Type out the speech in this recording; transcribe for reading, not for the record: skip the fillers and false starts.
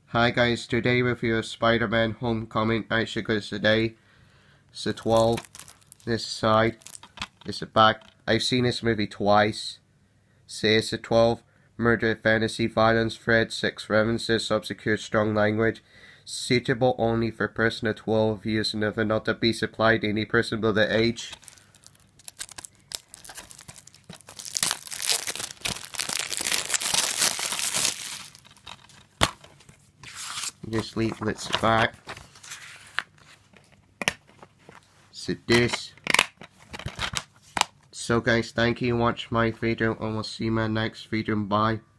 Hi guys, today review Spider-Man Homecoming. Actually, because today it's the 12. This side is the back. I've seen this movie twice. Says the 12. Murder, fantasy, violence, thread, sex references, obscure, strong language. Suitable only for person of 12 years and over, not to be supplied to any person below the age. This leaflet's back. So this. So guys, thank you for watching my video and we'll see you in my next video. Bye.